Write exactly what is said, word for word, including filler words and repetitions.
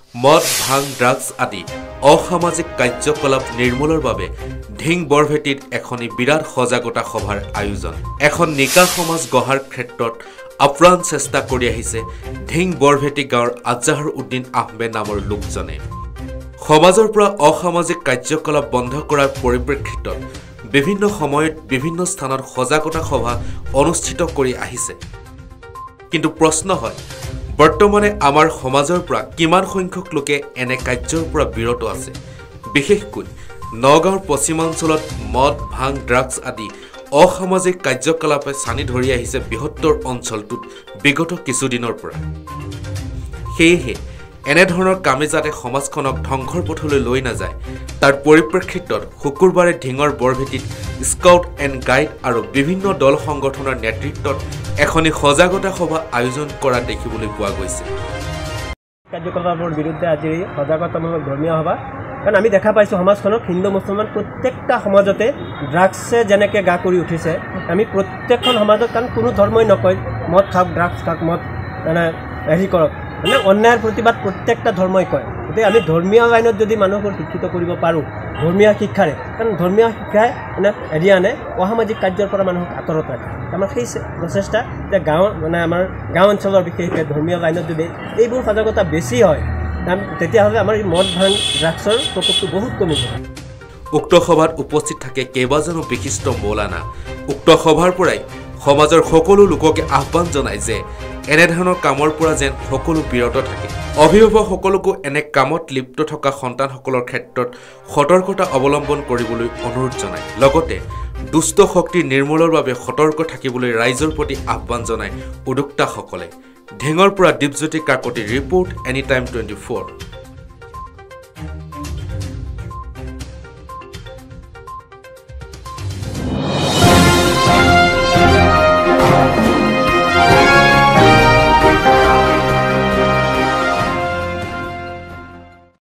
মদ ভাং ড্ৰাগছ আদি অসামাজিক কাৰ্যকলাপ নিৰ্মূলৰ বাবে ঢিং বৰভেটিত এখনি বিৰাট সজাগতা সভাৰ আয়োজন এখন নিকা সমাজ গঢ়াৰ ক্ষেত্ৰত আপ্ৰাণ চেষ্টা কৰি আহিছে ঢিং বৰভেটি গাঁৱৰ আজাহৰ উদ্দিন আহমেদ নামৰ লোকজনে সমাজৰ পৰা অসামাজিক কাৰ্যকলাপ বন্ধ কৰাৰ পৰিপ্ৰেক্ষিতত বিভিন্ন সময়ত বিভিন্ন স্থানত সজাগতা সভা অনুষ্ঠিত কৰি আহিছে কিন্তু প্ৰশ্ন হয় বৰ্তমানে আমাৰ সমাজৰ পৰা কিমান সংখ্যক লোকে এনে কাৰ্যৰ পৰা বিৰত আছে বিশেষকৈ নগাঁৱৰ পশ্চিমাঞ্চলত মদ ভাং ড্ৰাগছ আদি অসামাজিক কাৰ্যকলাপে চানি ধৰি আহিছে বৃহত্তৰ অঞ্চলটোত বিগত কিছুদিনৰ পৰা সেয়েহে এনে ধৰণৰ কামে যাতে সমাজখনক ধ্বংসৰ পথলৈ লৈ নাযায় তাৰ পৰিপ্ৰেক্ষিতত শুকুৰবাৰে ঢিঙৰ বৰভেটিত স্কাউট এণ্ড গাইড আৰু বিভিন্ন দল সংগঠনৰ নেতৃত্বত এখনি সজাগতা সভা আয়োজন কৰা দেখিবলৈ পোৱা গৈছে কাৰ্যকলাপৰ বিৰুদ্ধে আজি সজাগতামূলক ধৰ্মীয় সভা কাৰণ আমি দেখা পাইছোঁ সমাজখনত হিন্দু মুছলমান প্ৰত্যেকটা সমাজতে ড্ৰাগছে যেনেকৈ গা কৰি উঠিছে আমি প্ৰত্যেকখন সমাজত কাৰণ কোনো ধৰ্মই নকয় মদ খাওক ড্ৰাগছ খাওক মদ মানে হেৰি কৰক মানে অন্যায়ৰ প্ৰতিবাদ প্ৰত্যেকটা ধৰ্মই কয় গতিকে আমি ধৰ্মীয় লাইনত যদি মানুহবোৰ শিক্ষিত কৰিব পাৰোঁ ধৰ্মীয় শিক্ষাৰে কাৰণ ধৰ্মীয় শিক্ষাই মানে হেৰি আনে অসামাজিক কাৰ্যৰ পৰা মানুহক আঁতৰত ৰাখে আমাৰ সেই প্ৰচেষ্টা যে গাঁৱৰ মানে আমাৰ গাঁও অঞ্চলৰ বিশেষকৈ ধৰ্মীয় লাইনত যদি এইবোৰ সজাগতা বেছি হয় তেতিয়াহ'লে আমাৰ এই মদ ভাং ড্ৰাগছৰ প্ৰকোপটো বহুত কমিব উক্ত সভাত উপস্থিত থাকে কেইবাজনো বিশিষ্ট মৌলানা উক্ত সভাৰ পৰাই সমাজৰ সকলো লোককে আহ্বান জনায় যে এনেধৰণৰ কামৰ পৰা যেন সকলো বিৰত থাকে অভিভাৱকসকলকো এনে কামত লিপ্ত থকা সন্তানসকলৰ ক্ষেত্ৰত সতৰ্কতা অৱলম্বন কৰিবলৈ অনুৰোধ জনায় লগতে দুষ্ট শক্তি নিৰ্মূলৰ বাবে সতৰ্ক থাকিবলৈ ৰাইজৰ প্ৰতি আহ্বান জনায় উদ্যোক্তাসকলে ঢেঙৰ পৰা Dipjyoti Kakati report any time twenty four